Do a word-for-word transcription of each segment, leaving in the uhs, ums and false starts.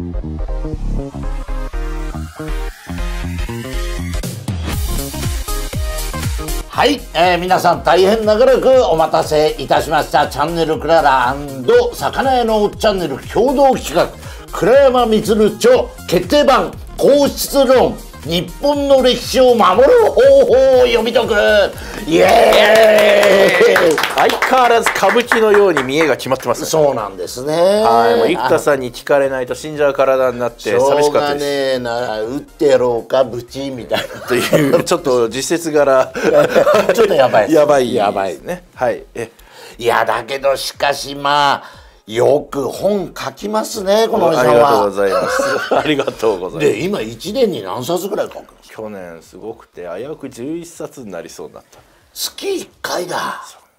はい、えー、皆さん大変長らくお待たせいたしました。チャンネルクララ&魚屋のおっチャンネル共同企画、倉山光著決定版皇室論、日本の歴史を守る方法を読み解く。イエーイ。 相変わらず歌舞伎のように見栄が決まってますね。 そうなんですね。 はい、もう生田さんに聞かれないと死んじゃう体になって寂しかったです。 しょうがねえな、打ってやろうかブチみたいなというちょっと実説柄ちょっとやばいです。 やばいやばいですね。はい。えいやだけどしかしまあよく本書きますね、このおじさんは。 ありがとうございますありがとうございます。 で今いちねんに何冊ぐらい書くんですか？ 去年すごくて危うくじゅういっさつになりそうになった。 月いっかいだ。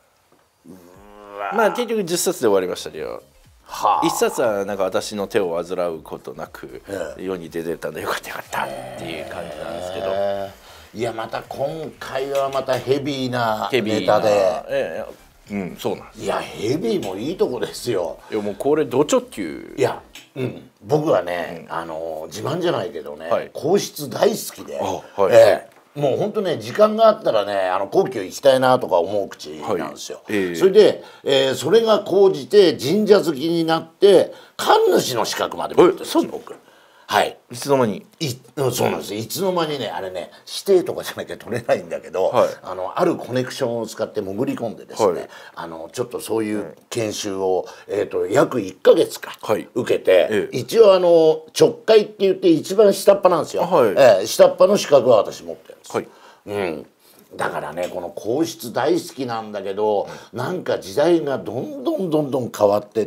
まあ結局じゅっさつで終わりましたけど、 はあ、 いっさつはなんか私の手を煩うことなくええ世に出てたんでよかったよかったっていう感じなんですけど、 えーいやまた今回はまたヘビーなヘビーなネタで、 ええうんそうなんです。 いやヘビーもいいとこですよ。 いやもうこれド直球。 いや、うん、僕はね、うん、あの自慢じゃないけどね、はい、皇室大好きで、はい、ええ、もう本当ね時間があったらねあの皇居行きたいなとか思う口なんですよ。はい、えー、それで、えー、それが高じて神社好きになって神主の資格まで持ってるんですよ僕。はい、 いつの間にいそうなんですよ。いつの間にねあれね指定とかじゃなきゃ取れないんだけど、はい、あのあるコネクションを使って潜り込んでですね、はい、あのちょっとそういう研修を、えー、と約いっかげつか、はい、受けて、ええ、一応あの直会って言って一番下っ端なんですよ。はい、えー、下っ端の資格は私持ってるんです。はい、うん、だからねこの皇室大好きなんだけど、うん、なんか時代がどんどんどんどん変わってって、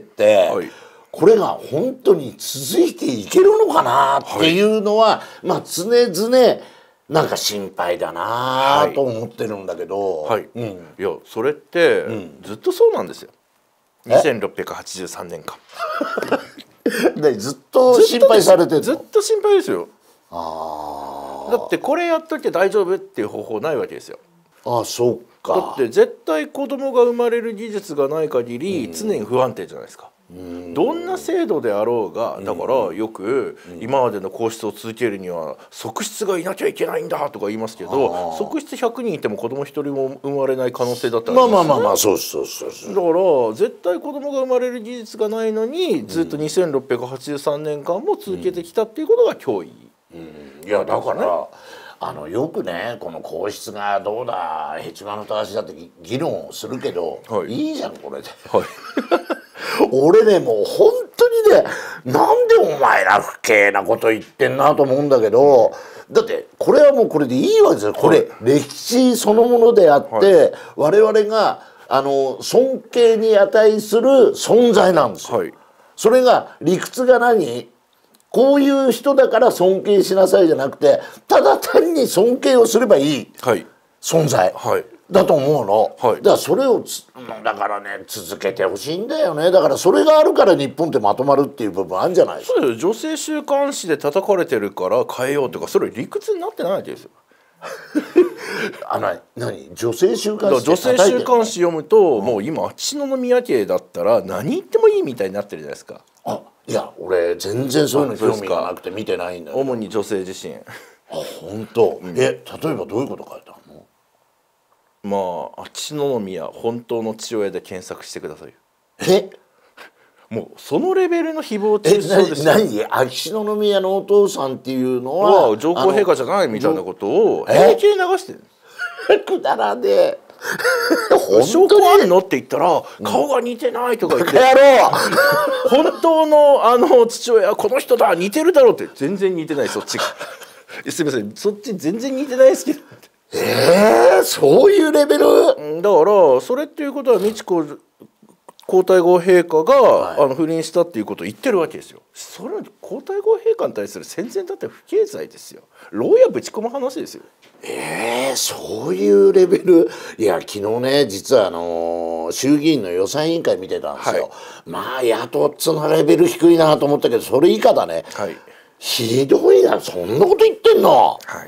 はい、これが本当に続いていけるのかなっていうのは、はい、まあ常々なんか心配だなと思ってるんだけど、 はい、うん、いやそれって、うん、ずっとそうなんですよ。にせんろっぴゃくはちじゅうさんねんかんでずっと心配されてるの？ ずっと心配ですよ。 あだってこれやっときゃ大丈夫っていう方法ないわけですよ。 ああそうか。 だって絶対子供が生まれる技術がない限り常に不安定じゃないですか。どんな制度であろうが、だからよく今までの皇室を続けるには側室がいなきゃいけないんだとか言いますけど、側室ひゃくにんいても子供ひとりも生まれない可能性だったら、 まあまあまあまあそうそうそうそう。 だから絶対子供が生まれる技術がないのにずっとにせんろっぴゃくはちじゅうさんねんかんも続けてきたっていうことが脅威。 いやだからあのよくねこの皇室がどうだヘチマのたわしだって議論をするけど、はい、いいじゃんこれで。はい俺ねもう本当にねなんでお前ら不敬なこと言ってんなと思うんだけど、だってこれはもうこれでいいわけですよ。これ、はい、歴史そのものであって、はい、我々があの尊敬に値する存在なんですよ。はい、それが理屈が何こういう人だから尊敬しなさいじゃなくてただ単に尊敬をすればいい存在。はいだと思うの、はい、だからそれをつだからね続けてほしいんだよね。だからそれがあるから日本ってまとまるっていう部分あるんじゃないですか。 そうですよ。女性週刊誌で叩かれてるから変えようとかそれ理屈になってないわけですよ。 あの何女性週刊誌女性週刊誌読むと、うん、もう今秋篠宮家だったら何言ってもいいみたいになってるじゃないですか。 あいや俺全然そういうの興味がなくて見てないんだよ。 主に女性自身。あ本当、うん、え例えばどういうこと書いてあるの？ まあ秋篠宮本当の父親で検索してください。 えもうそのレベルの誹謗中傷ですよ。 何秋篠宮のお父さんっていうのは上皇陛下じゃないみたいなことを平気で流してる。 くだらねえ証拠あるのって言ったら顔が似てないとか言って、 うん、 本当のあの父親この人だ似てるだろうって全然似てないそっちがすみませんそっち全然似てないですけどえー、そういうレベルだからそれっていうことは美智子皇太后陛下が、はい、あの不倫したっていうことを言ってるわけですよ。それ皇太后陛下に対する戦前だって不敬罪ですよ。牢屋ぶち込む話ですよ。 えー、そういうレベル。いや昨日ね実はあのー、衆議院の予算委員会見てたんですよ、はい、まあ野党っつうのはレベル低いなと思ったけどそれ以下だね、はい、ひどいなそんなこと言ってんの、はい、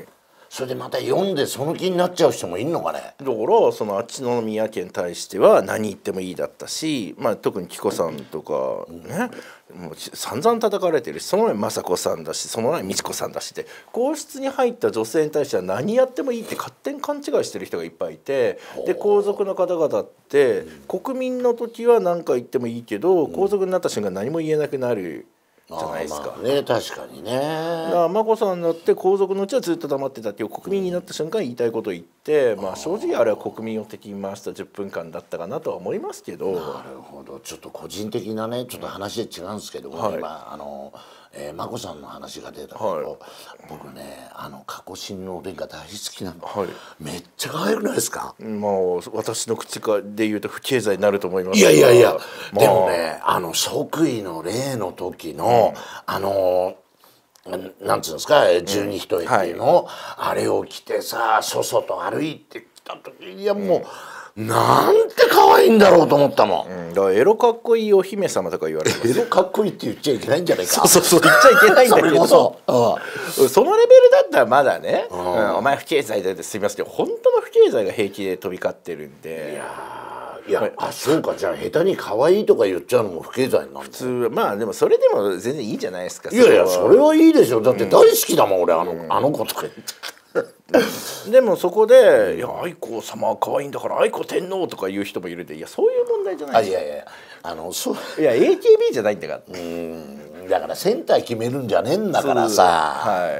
それでまた読んでその気になっちゃう人もいるのかね。 だからそのあっちの宮家に対しては何言ってもいいだったし、まあ、特に紀子さんとかね、もう散々叩かれてるし、その前雅子さんだし、その前美智子さんだしで、皇室に入った女性に対しては何やってもいいって勝手に勘違いしてる人がいっぱいいて、で皇族の方々って国民の時は何か言ってもいいけど、皇族になった瞬間何も言えなくなるじゃないですか。 まあね、確かにね。だから眞子さんだって皇族のうちはずっと黙ってたっていう、国民になった瞬間言いたいことを言って、まあ正直あれは国民を敵に回したじゅっぷんかんだったかなとは思いますけど。 なるほど。ちょっと個人的なね、ちょっと話で違うんですけども、はい、今あの、えー、眞子さんの話が出たけど、はい、僕ね、あの佳子親王殿下大好きなの、はい、めっちゃ可愛くないですか。 まあ私の口で言うと不経済になると思います。 いやいやいや、まあ、でもね、あの即位の礼の時の、うん、あのなんつうんですか、十二単っていうの、うん、はい、あれを着てさ、そそと歩いてきた時、いやもう、うん、なんて可愛いんだろうと思ったもん、 うん、だからエロかっこいいお姫様とか言われてます。 エロかっこいいって言っちゃいけないんじゃないか。 そうそうそう、言っちゃいけないんだけどそ, うん、そのレベルだったらまだね、うんうん、お前不経済だってすみませんけど、本当の不経済が平気で飛び交ってるんで。 いやいや、あ、そうか。じゃあ下手に可愛いとか言っちゃうのも不経済なんだ。 普通、まあでもそれでも全然いいじゃないですか。 いやいや、それはいいでしょ。だって大好きだもん、うん、俺あの、うん、あの子とか言ってでもそこで「いや愛子様は可愛いんだから愛子天皇」とか言う人もいるんで、いやそういう問題じゃないですか。 あ、いやいや、あのそういや エーケービー じゃないんだから。 うん、だからセンター決めるんじゃねえんだからさ。はい、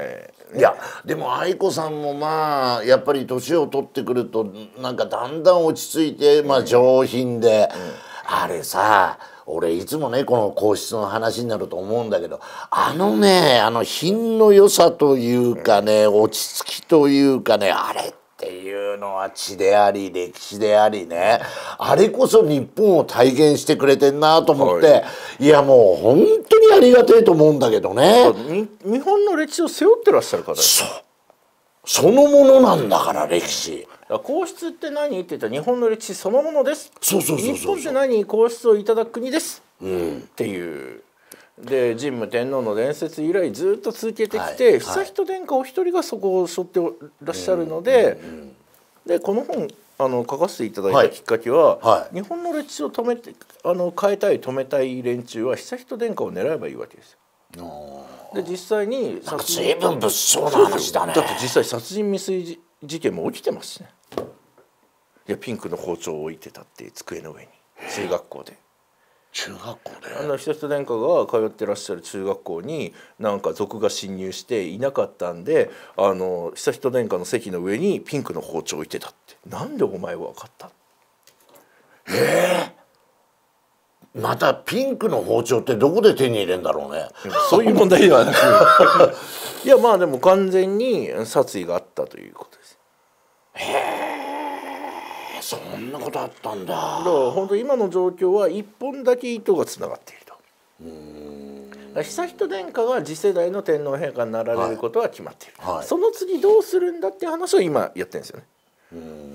いやでも愛子さんもまあやっぱり年を取ってくるとなんかだんだん落ち着いて、まあ上品で、うんうん、あれさ、俺いつもねこの皇室の話になると思うんだけど、あのね、あの品の良さというかね、うん、落ち着きというかね、あれっていうのは血であり歴史でありね、あれこそ日本を体現してくれてんなと思って、はい、いやもう本当にありがたいと思うんだけどね。 日本の歴史を背負ってらっしゃる方です。 そう、そのものなんだから歴史。 皇室って何って言ったら日本の歴史そのものです。 そうそうそうそう。 日本って何、皇室をいただく国です、うん、っていうで神武天皇の伝説以来ずっと続けてきて、はい、悠仁殿下お一人がそこを背負ってらっしゃるので、うんうんうん、でこの本あの書かせていただいたきっかけは、はいはい、日本の歴史を止めてあの変えたい止めたい連中は悠仁殿下を狙えばいいわけですよ。で実際に随分物騒な話だね。 だって実際殺人未遂事件も起きてますしね。いやピンクの包丁を置いてたって机の上に中学校で。 中学校であの悠仁殿下が通ってらっしゃる中学校になんか賊が侵入していなかったんで、あの悠仁殿下の席の上にピンクの包丁を置いてたって。なんでお前は分かった？ えー、またピンクの包丁ってどこで手に入れるんだろうね。 そういう問題ではなくいやまあでも完全に殺意があったということです。 へえ、そんなことあったんだ。だから本当今の状況は一本だけ糸がつながっていると。うーん、悠仁殿下が次世代の天皇陛下になられることは決まっている、はいはい、その次どうするんだっていう話を今やってるんですよね。うん、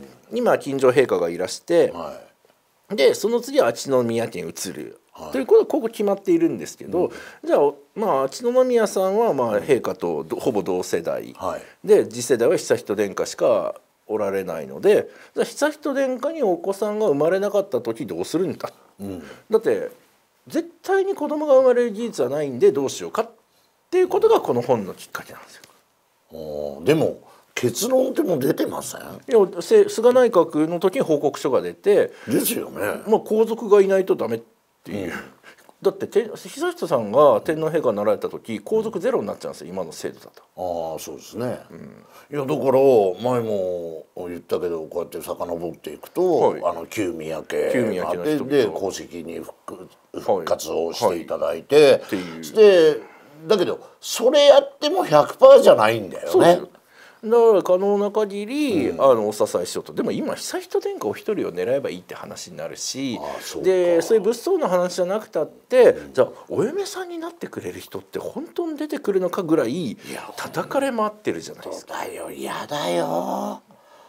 今近所陛下がいらして、はい、でその次は安智宮家に移る、はい、ということはここ決まっているんですけど、うん、じゃあまあ安智宮さんはまあ陛下とほぼ同世代、はい、で次世代は悠仁殿下しかおられないので、じゃあ悠仁殿下にお子さんが生まれなかった時どうするんだ、うん、だって絶対に子供が生まれる技術はないんでどうしようかっていうことがこの本のきっかけなんですよ。 うん、でも結論っても出てません？いや菅内閣の時に報告書が出てですよね。 まあ皇族がいないとダメっていう、うん、だって悠仁さんが天皇陛下になられた時皇族ゼロになっちゃうんですよ、今の制度だと。 ああそうですね、うん、いやだから前も言ったけどこうやって遡っていくと、はい、あの旧宮家があってで皇籍に 復, 復活をしていただいて、はいはい、でだけどそれやっても ひゃくパーセント じゃないんだよね。 だから可能な限り、うん、あのお支えしようと。でも今悠仁殿下お一人を狙えばいいって話になるし、ああそうでそういう物騒な話じゃなくたって、うん、じゃあお嫁さんになってくれる人って本当に出てくるのかぐらい叩かれ回ってるじゃないですか。 そうだよ、嫌だよ。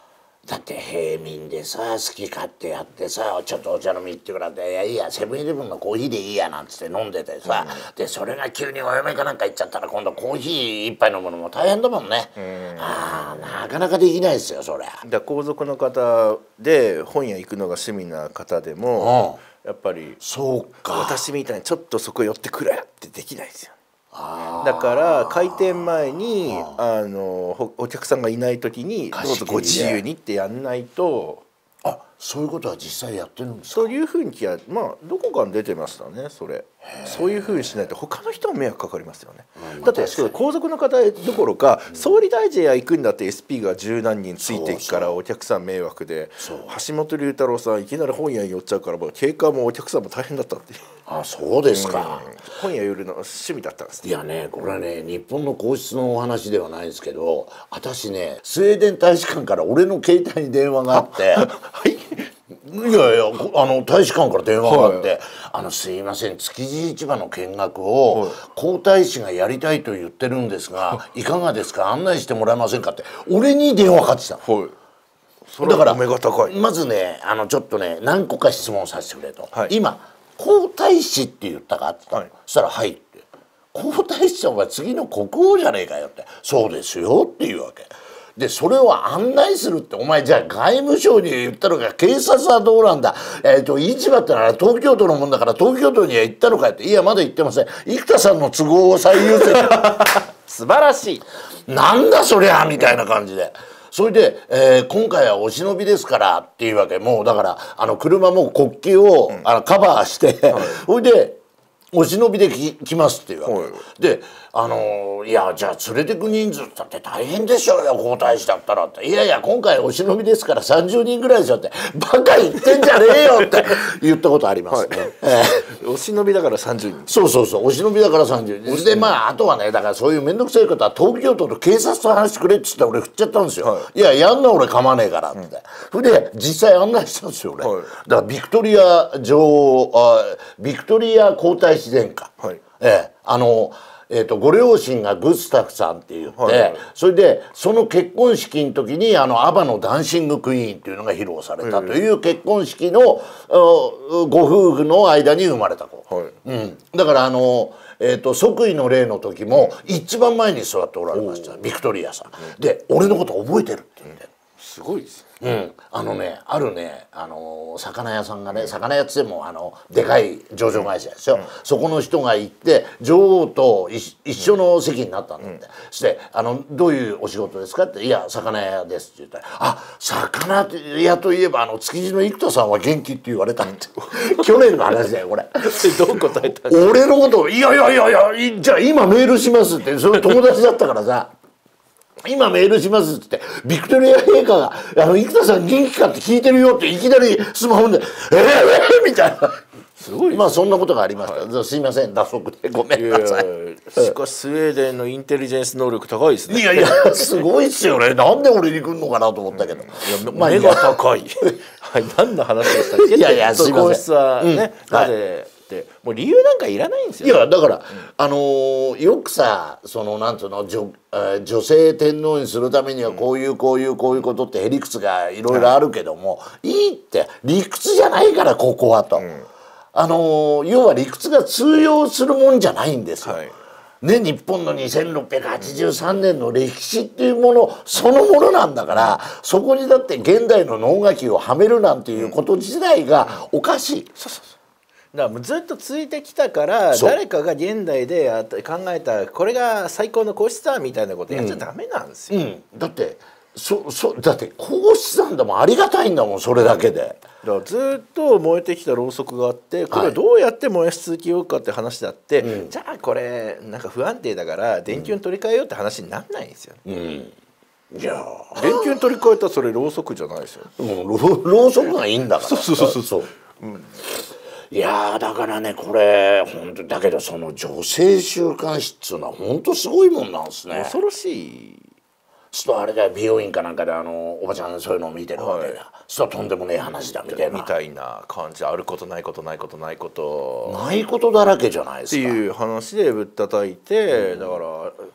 だって平民でさ好き勝手やってさちょっとお茶飲み行ってくらって「いやいいやセブンイレブンのコーヒーでいいや」なんつって飲んでてさ、うん、でそれが急にお嫁かなんか行っちゃったら今度コーヒー一杯飲むのも大変だもんね。うん、あなかなかできないですよそりゃ。 だ皇族の方で本屋行くのが趣味な方でも、うん、やっぱりそうか私みたいにちょっとそこ寄ってくれってできないですよ。だから開店前にあのお客さんがいない時にどうぞご自由にってやんないと。 あそういうことは実際やってるんですか。 そういうふうにまあどこかに出てましたねそれ。そういうふうにしないと他の人も迷惑かかりますよね。だって皇族の方どころか、うん、総理大臣や行くんだって エスピー が十何人ついていくからお客さん迷惑で橋本龍太郎さんいきなり本屋に寄っちゃうからもう経過もお客さんも大変だったっていう。 あそうですか、うん、 本屋寄るの趣味だったんです、 ね、いやねこれはね日本の皇室のお話ではないんですけど私ねスウェーデン大使館から俺の携帯に電話があってはいいやいやあの大使館から電話があって「はい、あのすいません築地市場の見学を、はい、皇太子がやりたいと言ってるんですがいかがですか案内してもらえませんか」って俺に電話かかってきた、はい、 それはお目が高い。 まずねあのちょっとね何個か質問させてくれと、はい、今皇太子って言ったかって言った、はい、そしたら「はい」って「皇太子さんは次の国王じゃねえかよ」って「そうですよ」っていうわけ。でそれを案内するってお前じゃあ外務省に言ったのか警察はどうなんだ、えー、と市場ってのは東京都のもんだから東京都には行ったのかっていやまだ行ってません生田さんの都合を最優先素晴らしいなんだそりゃみたいな感じで。それで、えー、今回はお忍びですからっていうわけもうだからあの車も国旗を、うん、あのカバーして、はい、それでお忍びでき来ますっていうわけ、はい、であのー、いやじゃあ連れてく人数だって大変でしょうよ皇太子だったらっていやいや今回お忍びですからさんじゅうにんぐらいでしょってバカ言ってんじゃねえよって言ったことありますね、はいえー、お忍びだからさんじゅうにんそうそうそうお忍びだからさんじゅうにんでまああとはねだからそういう面倒くさいことは東京都と警察と話してくれって言ったら俺振っちゃったんですよ、はい、いややんな俺構わねえからって、うん、それで実際案内したんですよ俺、はい、だからビクトリア女王あビクトリア皇太子殿下、はいえー、あのえー、とご両親がグスタフさんって言って、はいはい、それでその結婚式の時にあのアバのダンシングクイーンっていうのが披露されたという結婚式のご夫婦の間に生まれた子、はいうん、だからあの、えー、と即位の礼の時も一番前に座っておられましたビクトリアさん、うん、で俺のこと覚えてるって言って、うん、 すごいですね。 うん、あのねあるねあの魚屋さんがね魚屋っつってもあのでかい上場会社ですよ、うん、そこの人が行って女王と一緒の席になったんだって、うん、そしてあの「どういうお仕事ですか?」って「いや魚屋です」って言ったら「あ魚屋といえばあの築地の生田さんは元気」って言われたって去年の話だよこれどう答えたんですか。 俺のこと「いやいやいやいやじゃあ今メールします」ってそれ友達だったからさ今メールしますってビクトリア陛下が「あの生田さん元気か?」って聞いてるよっていきなりスマホで「えー、えー、みたいなすごいまあそんなことがありました、はい、すいません打足でごめんなさい。 しかしスウェーデンのインテリジェンス能力高いですね。 いやいやすごいっすよねなんで俺に来るのかなと思ったけど、 うん、まあ目が高いはい何の話でしたっけ。いやいやすいません皇室はね、うん、なぜ、はいもう理由なんかいらないんですよ。 いやだから、うん、あのー、よくさそのなんつうの女、えー、女性天皇にするためにはこういうこういうこういうことってへ理屈がいろいろあるけども、はい、いいって理屈じゃないからここはと、うん、あのー、要は理屈が通用するもんじゃないんですよ。はいね、日本のにせんろっぴゃくはちじゅうさんねんの歴史っていうものそのものなんだからそこにだって現代の能書きをはめるなんていうこと自体がおかしい。そうそうそうだからもうずっと続いてきたから誰かが現代で考えたこれが最高の皇室だみたいなことやっちゃダメなんですよ、 うんうん、だってそそだって皇室なんだもんありがたいんだもんそれだけで。 だからずっと燃えてきたろうそくがあってこれをどうやって燃やし続けようかって話だって、はい、じゃあこれなんか不安定だから電球に取り替えようって話にならないんですよ、うんうんいや電球に取り替えたらそれろうそくじゃないですよ、 うん、ろうそくがいいんだからそうそうそうそう、 うんいやだからねこれ本当だけどその女性週刊誌っつうのは本当すごいもんなんですね。 恐ろしい。 すとあれだよ美容院かなんかであのおばちゃんそういうのを見てるわけだ、はい、すととんでもねえ話だみたいなみたいな感じあることないことないことないことないことだらけじゃないですかっていう話でぶったたいて、うん、だから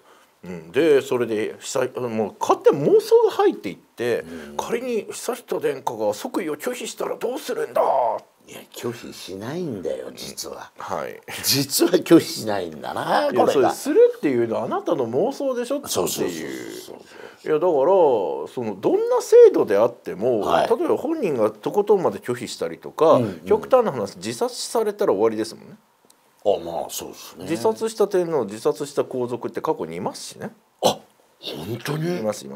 うん、でそれでもう勝手に妄想が入っていって、うん、仮に悠仁殿下が即位を拒否したらどうするんだ。 いや拒否しないんだよ実は、 うん、はい、 実は拒否しないんだなこれが。 いやそれするっていうのはあなたの妄想でしょっていう。そうそうそうそういやだからそのどんな制度であっても、はい、例えば本人がとことんまで拒否したりとか、うんうん、極端な話自殺されたら終わりですもんね。 あまあそうですね。 自殺した天皇自殺した皇族って過去にいますしね。 あ本当にいますいます。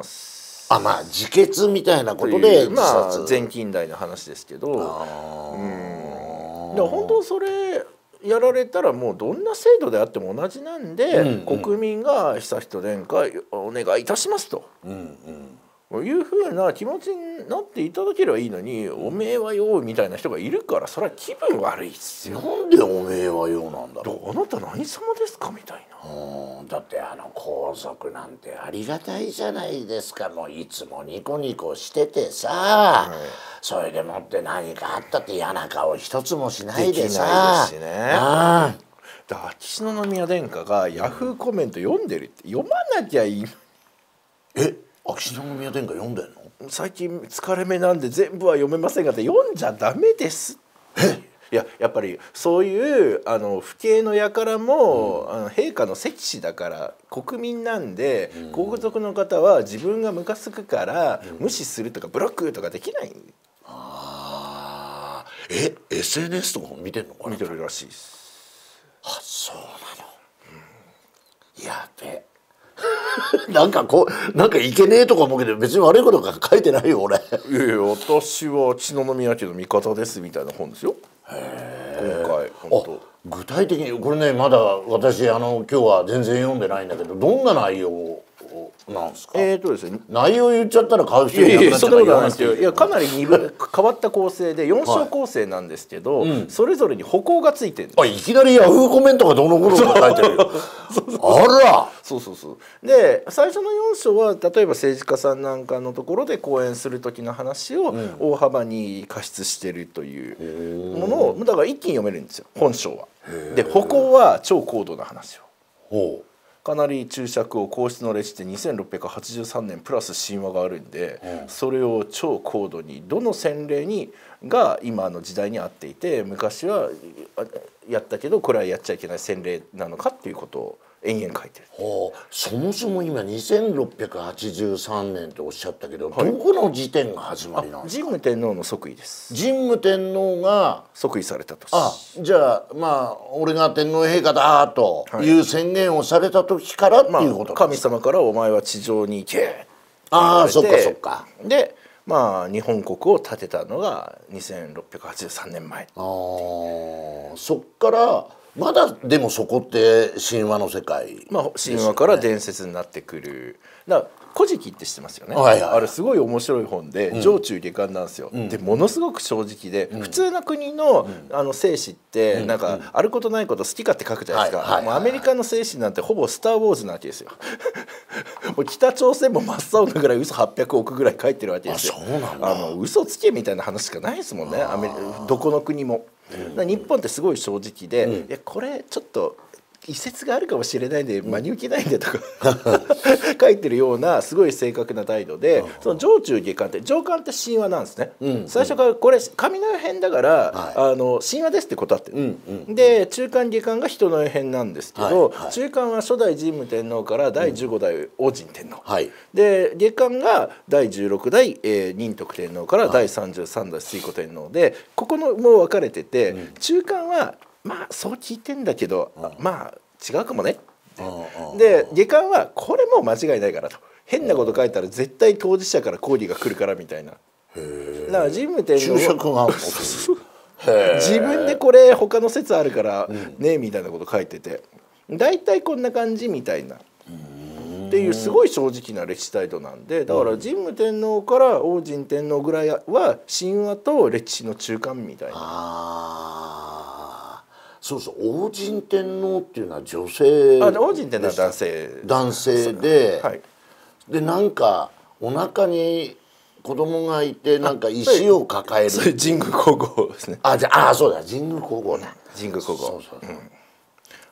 あまあ自決みたいなことでまあ前近代の話ですけど、あうんでも本当それやられたらもうどんな制度であっても同じなんで、うんうん、国民が悠仁殿下お願いいたしますと、うんうん、いうふうな気持ちになっていただければいいのに、うん、おめえはよみたいな人がいるからそれは気分悪いっすよ。 なんでおめえはよなんだろう。 あなた何様ですかみたいな。 うんだってあの皇族なんてありがたいじゃないですか。もういつもニコニコしててさ、はい、それでもって何かあったって嫌な顔一つもしないでさ。 できないですしね。あだ秋篠宮殿下がヤフーコメント読んでるって読まなきゃいい。 え秋篠宮殿下読んでんの？ 最近疲れ目なんで全部は読めませんがって読んじゃダメです。 えいややっぱりそういうあの父兄の輩も、うん、あの陛下の摂氏だから国民なんで、うん、皇族の方は自分がムカつくから、うん、無視するとかブロックとかできない。 あえ エスエヌエス とかも見てんのかな？ 見てるらしいです。 あそうなの、うん、やべなんかこうなんかいけねえとか思うけど別に悪いことが書いてないよ俺。 いやいや私は秋篠宮家の味方ですみたいな本ですよ。へ今回本当具体的にこれねまだ私あの今日は全然読んでないんだけどどんな内容なんですか？ えーとですね、 内容言っちゃったら買う人いなくなっちゃうから言わなくていい。いやかなりにぶ変わった構成でよん章構成なんですけど、はいうん、それぞれに歩行がついてるんです。 あいきなりヤフーコメントがどの頃か書いてるよ。あらそうそうそうで最初のよん章は例えば政治家さんなんかのところで講演する時の話を大幅に加筆してるというものを、うん、だから一気に読めるんですよ本章は。で歩行は超高度な話を。ほうかなり注釈を皇室の歴史ってにせんろっぴゃくはちじゅうさんねんプラス神話があるんで、うん、それを超高度にどの洗礼にが今の時代に合っていて昔はやったけどこれはやっちゃいけない洗礼なのかっていうことを延々書いてる。 はあ、そもそも今にせんろっぴゃくはちじゅうさんねんとおっしゃったけど、はい、どこの時点が始まりなんですか？ 神武天皇の即位です。 神武天皇が即位された年。 あじゃあまあ俺が天皇陛下だという宣言をされた時からっていうことですか？まあ、 神様からお前は地上に行け。 ああそっかそっか。 でまあ日本国を建てたのがにせんろっぴゃくはちじゅうさんねんまえ。 あそっからまだでもそこって神話の世界、 まあ神話から伝説になってくる。だから古事記って知ってますよね。はいはい、あれすごい面白い本で、うん、上中下巻なんですよ。うん、でものすごく正直で、うん、普通の国の、うん、あの聖史ってなんか、うん、あることないこと好き勝手書くじゃないですか。もうアメリカの聖史なんてほぼスター・ウォーズなわけですよ。もう北朝鮮も真っ青なぐらい嘘はっぴゃくおくぐらい書いてるわけですよ。あ、そうなんだ。あの嘘つけみたいな話しかないですもんね。アメリどこの国も。うん、日本ってすごい正直で、うん、いやこれちょっと異説があるかもしれないんで真に受けないんでとか書いてるようなすごい正確な態度で、その上中下巻って上巻って神話なんですね、うん、最初からこれ神の世編だから、はい、あの神話ですって断ってる、うんうん、で中巻下巻が人の世編なんですけど、はいはい、中巻は初代神武天皇からだいじゅうごだい王神天皇、はい、で下巻がだいじゅうろくだい、えー、仁徳天皇からだいさんじゅうさんだい推古天皇でここのもう分かれてて、うん、中巻はまあそう聞いてんだけど、うん、まあ違うかもね。で下巻はこれもう間違いないからと変なこと書いたら絶対当事者から抗議が来るからみたいな。へだから神武天皇注釈が自分でこれ他の説あるからね、うん、みたいなこと書いてて大体こんな感じみたいな。っていうすごい正直な歴史態度なんでだから神武天皇から王神天皇ぐらいは神話と歴史の中間みたいな。 あそうそう王神天皇っていうのは女性あ王神天皇は男性男性で、はい、でなんかお腹に子供がいてなんか石を抱えるそれ神宮皇后ですね。 あじゃあそうだ神宮皇后だ神宮皇后。そうそうそう、うん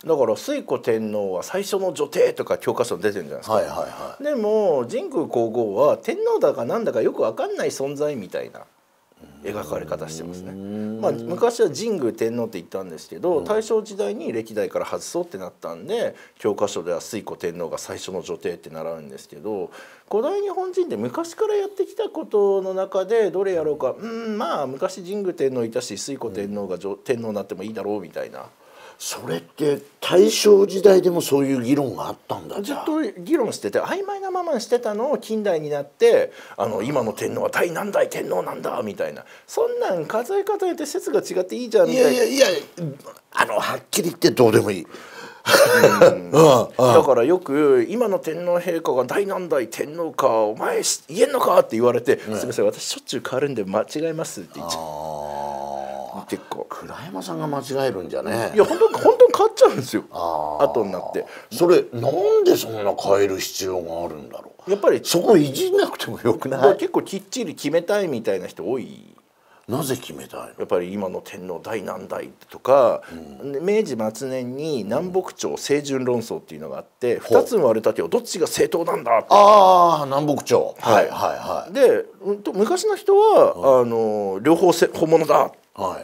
だから推古天皇は最初の女帝とか教科書に出てるんじゃないですか。 はいはいはい、 でも神宮皇后は天皇だかなんだかよく分かんない存在みたいな描かれ方してますね。まあ、昔は神宮天皇って言ったんですけど、大正時代に歴代から外そうってなったんで教科書では推古天皇が最初の女帝って習うんですけど、古代日本人って昔からやってきたことの中でどれやろうか、うんまあ昔神宮天皇いたし推古天皇が天皇になってもいいだろうみたいな。 それって大正時代でもそういう議論があったんだ。 ずっと議論してて曖昧なままにしてたのを近代になってあの今の天皇は第何代天皇なんだみたいな、そんなん数え方によって説が違っていいじゃんみたいな。 いやいやいやあのはっきり言ってどうでもいい。 うんだからよく今の天皇陛下が第何代天皇かお前言えんのかって言われて、うん、すみません私しょっちゅう変わるんで間違えますって言っちゃう。結構倉山さんが間違えるんじゃね。 いや本当本当に変わっちゃうんですよ。あ後になってそれなんでそんな変える必要があるんだろう。 やっぱりそこいじんなくてもよくない。 結構きっちり決めたいみたいな人多い。 なぜ決めたいの。 やっぱり今の天皇第何代とか、うん、明治末年に南北朝清順論争っていうのがあって、うん、ふたつに割れたけどどっちが正当なんだって。 ああ南北朝はいはいはい。 で昔の人は、うん、あの両方本物だ。はい、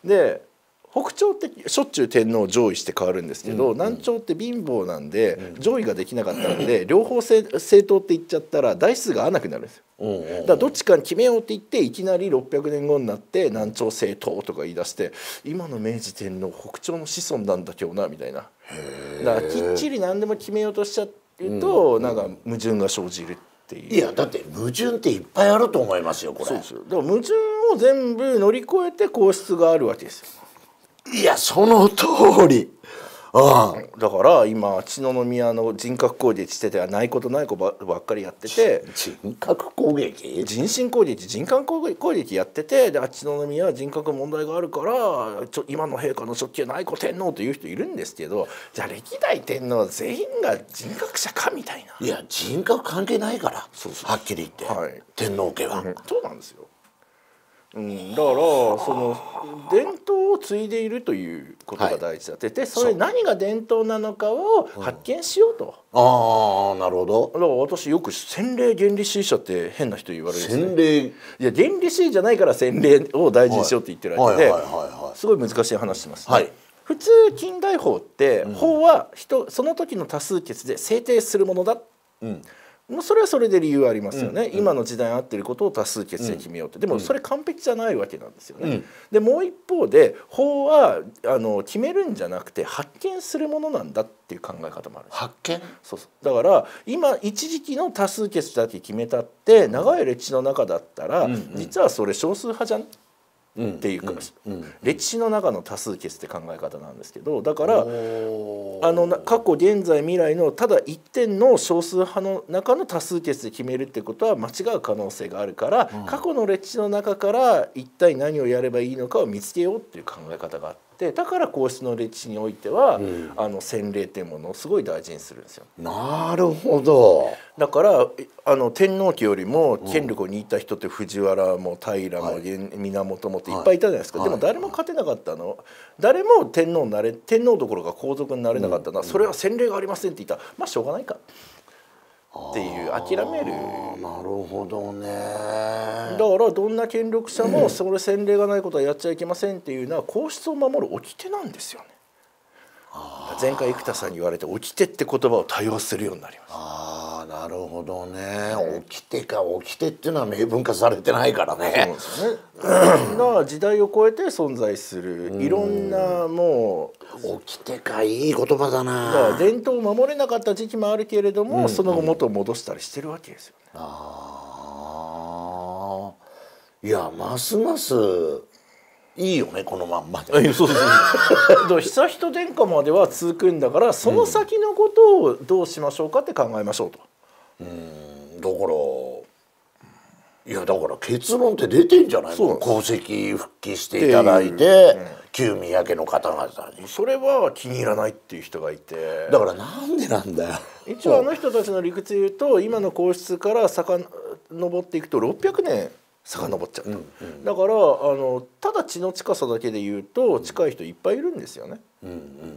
で北朝ってしょっちゅう天皇を上位して変わるんですけど、うんうん、南朝って貧乏なんで、うん、上位ができなかったんで両方正当って言っちゃったら台数が合わなくなるんですよ。うんうんうん、だからどっちかに決めようって言っていきなりろっぴゃくねんごになって南朝正当とか言い出して今の明治天皇北朝の子孫なんだけどなみたいな。だからきっちり何でも決めようとしちゃうと、うん、なんか矛盾が生じる。 いやだって矛盾っていっぱいあると思いますよこれ。 そうですよ。だから矛盾を全部乗り越えて皇室があるわけですよ。 いやその通り。ああだから今血の宮の人格攻撃しててはないことないことばっかりやってて人格攻撃人身攻撃人格攻撃やっててで血の宮は人格問題があるからちょ今の陛下の職権はない子天皇という人いるんですけど、じゃあ歴代天皇全員が人格者かみたいな。 いや人格関係ないからそうそうはっきり言って、はい、天皇家は、 うん、そうなんですよ。うん、だからその伝統を継いでいるということが大事だって、はい、でそれ何が伝統なのかを発見しようと。 うん、ああなるほど。 だから私よく洗礼原理主義者って変な人言われるんですね。 洗礼いや原理主義じゃないから洗礼を大事にしようって言ってるわけですごい難しい話します、ね。はい、普通近代法って、うん、法は人その時の多数決で制定するものだ。うんもうそれはそれで理由ありますよね、うんうん、今の時代に合っていることを多数決で決めようって、うん、でもそれ完璧じゃないわけなんですよね、うん、でもう一方で法はあの決めるんじゃなくて発見するものなんだっていう考え方もあるんです。 発見そうそうだから今一時期の多数決だけ決めたって長い歴史の中だったら、うんうん、実はそれ少数派じゃんっていうか、うんうんうん、歴史の中の多数決って考え方なんですけど、だからあの過去現在未来のただ一点の少数派の中の多数決で決めるってことは間違う可能性があるから、うん、過去の歴史の中から一体何をやればいいのかを見つけようっていう考え方があって、だから皇室の歴史においては、うん、あの洗礼っていうものをすごい大事にするんですよ。 なるほど。 だからあの天皇家よりも権力を握った人って藤原も平も源もっていっぱいいたじゃないですか、はい、でも誰も勝てなかったの、誰も天皇になれ天皇どころか皇族になれなかったのは、うん、それは洗礼がありませんって言ったらまあしょうがないかっていう諦める。 なるほどね。 だからどんな権力者もそれ洗礼がないことはやっちゃいけませんっていうのは皇室を守る掟なんですよね。前回生田さんに言われて掟って言葉を多用するようになります。 ああなるほどね。掟か掟っていうのは明文化されてないからね。そうですね。 だから時代を超えて存在するいろんなもう掟かいい言葉だな。 だから伝統を守れなかった時期もあるけれども、うん、その後元を戻したりしてるわけですよね。 ああいやますますいいよねこのまんまで。 そうそうそう。悠仁殿下までは続くんだからその先のことをどうしましょうかって考えましょうと。 うんだからいやだから結論って出てんじゃないの。皇籍復帰していただいて、うん、旧宮家の方々にそれは気に入らないっていう人がいて、 だからなんでなんだよ。 一応あの人たちの理屈で言うと今の皇室から遡っていくとろっぴゃくねん遡っちゃうと、うんうん、だからあのただ血の近さだけで言うと近い人いっぱいいるんですよね。うんうんうん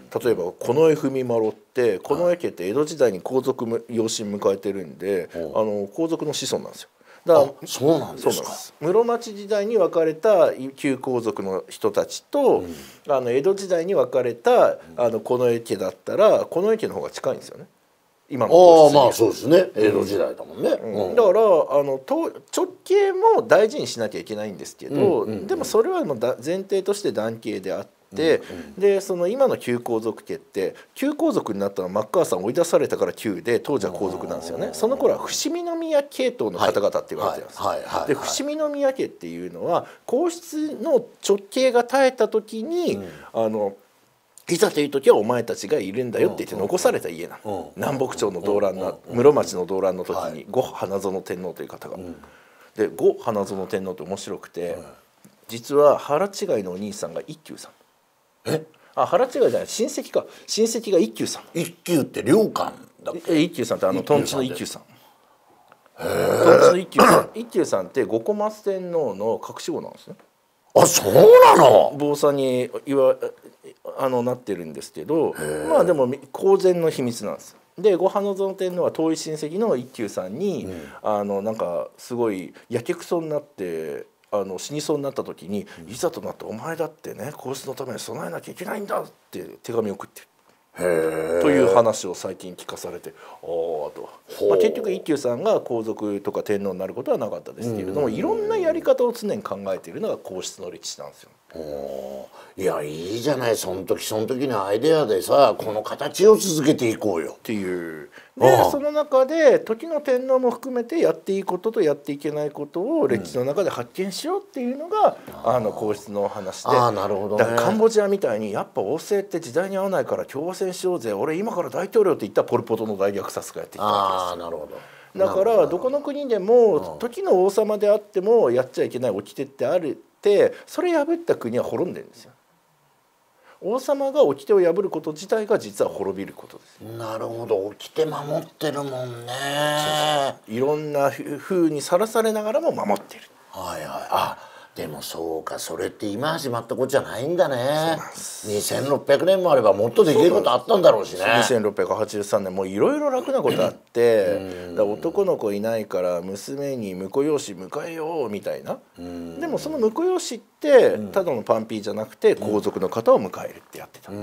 例えば近衛文麿って近衛家って江戸時代に皇族も養子迎えてるんで、あの皇族の子孫なんですよ。 だからそうなんですか。 室町時代に分かれた旧皇族の人たちと、うん、あの江戸時代に分かれたあの近衛家だったら近衛家の方が近いんですよね。今のああまあそうですね、江戸時代だもんね、 うんうん、だからあの直系も大事にしなきゃいけないんですけど、うんうんうん、でもそれはもうだ前提として男系であって。で, でその今の旧皇族家って旧皇族になったのはマッカーサー追い出されたから旧で当時は皇族なんですよね。その頃は伏見宮系統の方々って言われてるんです。はいはいはいはい、で伏見宮家っていうのは皇室の直系が絶えた時に、うん、あのいざという時はお前たちがいるんだよって言って残された家なの。南北朝の動乱な室町の動乱の時に後花園天皇という方が。で後花園天皇って面白くて実は腹違いのお兄さんが一休さん。えあ腹違いじゃない親戚か親戚が一休さん。 一休って良寛だっけ。 一休さんってあのとんちの一休さん。とんちの一休さん一休さんって五小松天皇の隠し子なんですね。 あそうなの。 坊さんに言わあのなってるんですけど、まあでも公然の秘密なんです。で後花園天皇は遠い親戚の一休さんに、うん、あのなんかすごいやけくそになってあの死にそうになった時に、うん、いざとなってお前だってね皇室のために備えなきゃいけないんだって手紙を送ってる。へという話を最近聞かされてああと、まあ、結局一休さんが皇族とか天皇になることはなかったですけれども、いろんなやり方を常に考えているのが皇室の歴史なんですよ。 いやいいじゃない、その時その時のアイデアでさこの形を続けていこうよっていうでその中で時の天皇も含めてやっていいこととやっていけないことを歴史の中で発見しようっていうのが、うん、あの皇室の話であなるほど、ね、 だからカンボジアみたいにやっぱ王政って時代に合わないから共和戦しようぜ俺今から大統領って言ったらポル・ポトの大虐殺がやってきたわけです。 あなるほど。 だからどこの国でも時の王様であってもやっちゃいけない掟ってあるってそれ破った国は滅んでるんですよ。王様が掟を破ること自体が実は滅びることです。 なるほど、掟守ってるもんね。 そうそういろんな風にさらされながらも守ってる。 はいはい。あでもそうか、それって今始まったことじゃないんだね。にせんろっぴゃくねんもあればもっとできることあったんだろうしね。 にせんろっぴゃくはちじゅうさんねんもういろいろ楽なことあってだ男の子いないから娘に婿養子迎えようみたいな。でもその婿養子ってただのパンピーじゃなくて皇族の方を迎えるってやってた。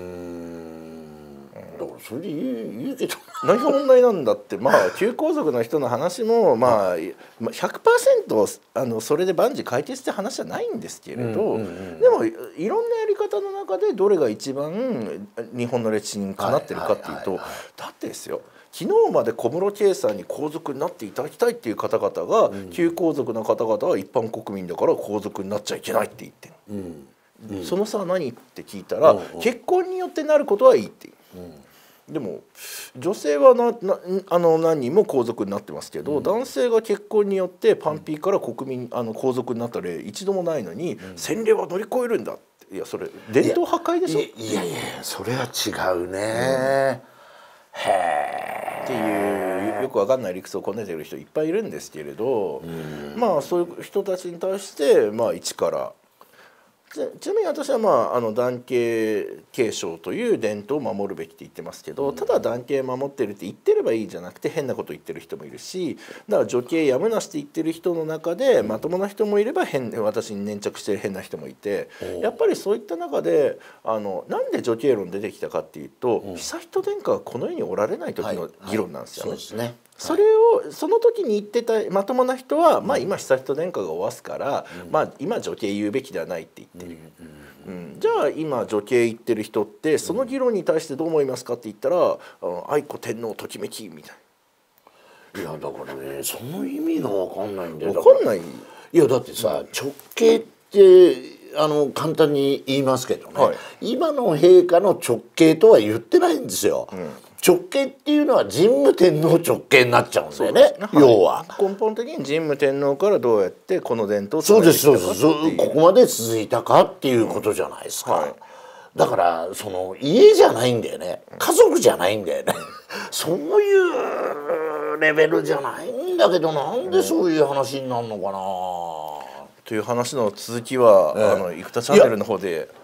だからそれでいい、いいけど何が問題なんだってまあ旧皇族の人の話もまあ ひゃくパーセント あのそれで万事解決って話じゃないんですけれど、でもいろんなやり方の中でどれが一番日本の歴史にかなってるかっていうとだってですよ昨日まで小室圭さんに皇族になっていただきたいっていう方々が、うん、旧皇族の方々は一般国民だから皇族になっちゃいけないって言ってる、うんうん、その差は何って聞いたら、うんうん、結婚によってなることはいいっていう。うんでも女性はななあの何人も皇族になってますけど、うん、男性が結婚によってパンピーから国民あの皇族になった例一度もないのに、うん、洗礼は乗り越えるんだっていやそれ伝統破壊でしょ。 いやいやいやそれは違うね、うん、へえっていうよくわかんない理屈をこねてる人いっぱいいるんですけれど、うん、まあそういう人たちに対してまあ一からちなみに私は、まあ、あの男系継承という伝統を守るべきって言ってますけど、ただ男系守ってるって言ってればいいじゃなくて変なこと言ってる人もいるしだから女系やむなしって言ってる人の中でまともな人もいれば変私に粘着してる変な人もいてやっぱりそういった中であのなんで女系論出てきたかっていうと悠仁殿下がこの世におられない時の議論なんですよね。はいはい、そうですね。それをその時に言ってたまともな人は、まあ、今悠仁殿下がおわすから、まあ、今女系言うべきではないって言ってる、うん、じゃあ今女系言ってる人ってその議論に対してどう思いますかって言ったら愛子天皇ときめきみたいな。いやだからねその意味が分かんないんだよ。 分かんない。 いやだってさ、うん、直系ってあの簡単に言いますけどね、はい、今の陛下の直系とは言ってないんですよ。うん直系っていうのは神武天皇直系になっちゃうんだよね、ね要は、 はい、根本的に神武天皇からどうやってこの伝統をそうですそうですここまで続いたかっていうことじゃないですか、うんはい、だからその家じゃないんだよね家族じゃないんだよねそういうレベルじゃないんだけどなんでそういう話になるのかな、 という話の続きは、ええ、あの生田チャンネルの方で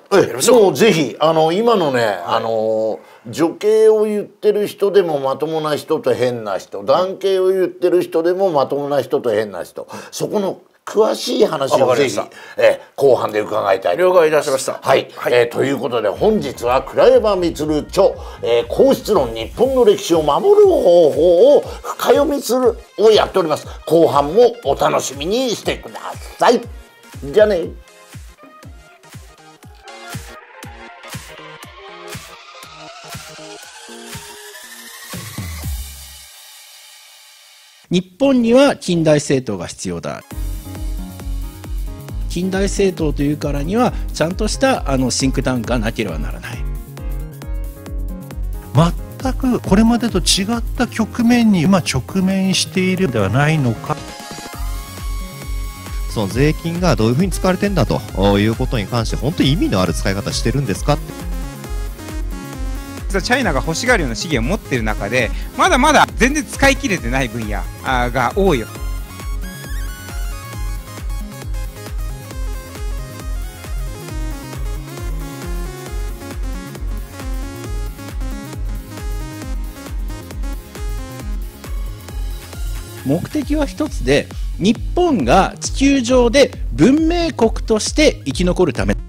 やりましょう。 もうぜひあの今のね、はい、あの女系を言ってる人でもまともな人と変な人、男系を言ってる人でもまともな人と変な人、そこの詳しい話をぜひ、え後半で伺いたいと思います。 了解いたしました。 はい、はい、えー、ということで本日は倉山満著、えー、皇室論日本の歴史を守る方法を深読みするをやっております。後半もお楽しみにしてください。じゃあね。 日本には近代政党が必要だ。近代政党というからにはちゃんとしたあのシンクタンクがなければならない。 全くこれまでと違った局面に今直面しているのではないのか。 その税金がどういうふうに使われてんだということに関して本当に意味のある使い方してるんですかって。 チャイナが欲しがるような資源を持っている中でまだまだ全然使い切れてない分野が多いよ。 目的は一つで、日本が地球上で文明国として生き残るため。